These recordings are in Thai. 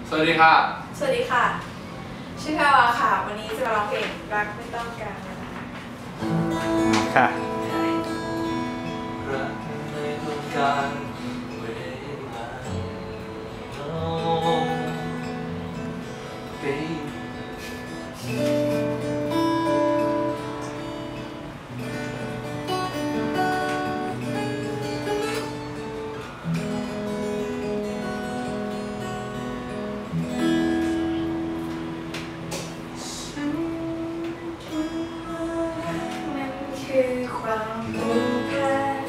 สวัสดีค่ะสวัสดีค่ะชื่อแพรวาค่ะวันนี้จะมาร้องเพลงรักไม่ต้องการค่ะรักไม่ต้องการเวลาคือความผูกพัน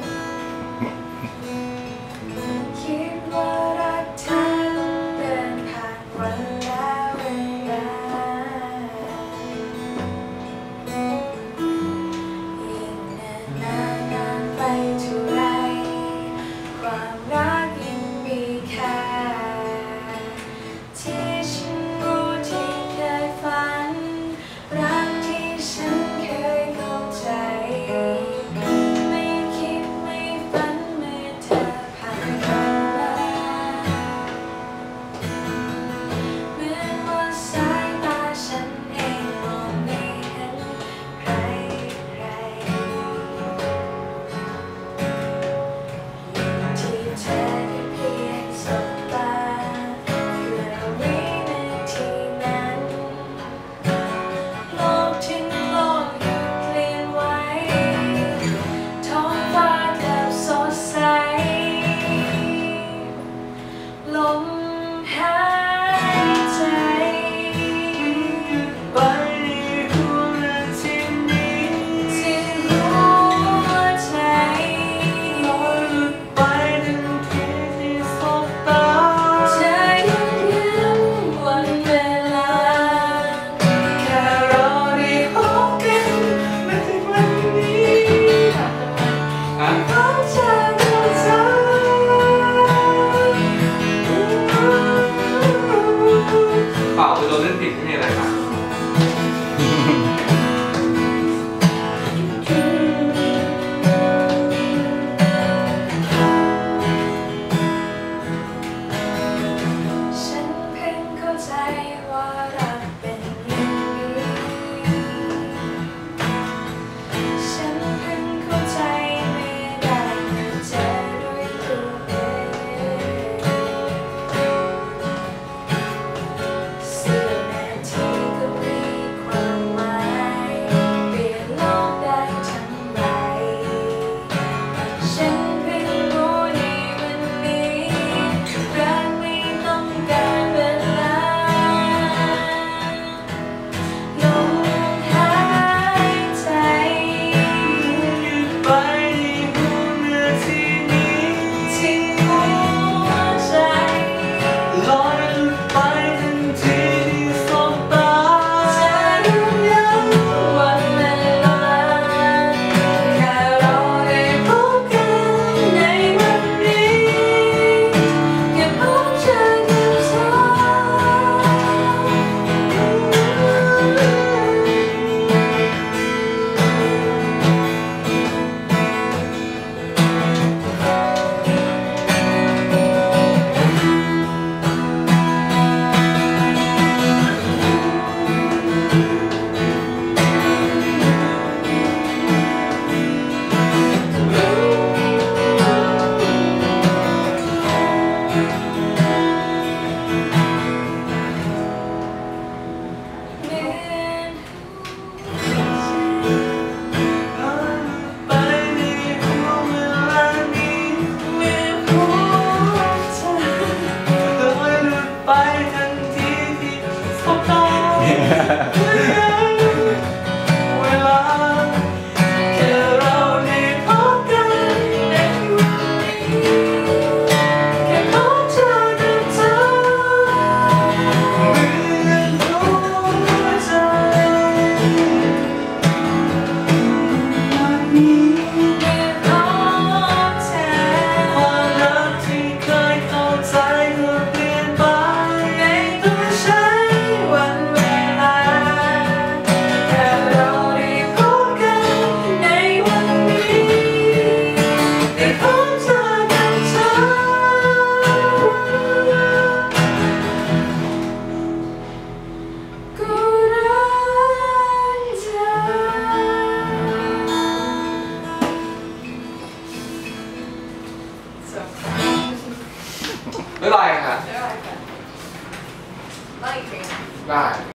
คิดว่ารักเธอเดินผ่านวันและเวลายิ่งนานนานไปเท่าไรความรักยิ่งมีค่าที่ฉันรู้ที่เคยฝันรักที่ฉันเคยเข้าใจไม่คิดไม่ฝันเมื่อเธอผ่านมาเหมือนว่าสายตาฉันเองมองไม่เห็นใครที่เธอได้เพียงสบตาเพื่อวินาทีนั้นโลกทั้งโลกหยุดเปลี่ยนไว้ท้องฟ้าแทบสดใสลมหายใจไปหัวที่นี้ที่หัวใจลอยหลุดไปทันทีที่สบตาจะยืนยันวันเวลาแค่รอได้พบกันไม่ถึงวันนี้เพราะเธอกับเธอได้